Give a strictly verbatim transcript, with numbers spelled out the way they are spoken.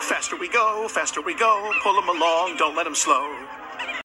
Faster we go, faster we go, pull 'em along, don't let 'em slow.